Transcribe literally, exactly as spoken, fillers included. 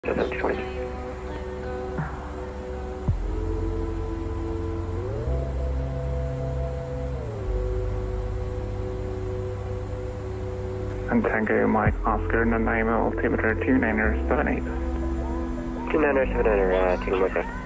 seven twenty. And Tango Mike Oscar, Nanaimo altimeter two niner seven eight. two niner seven niner, uh, taking my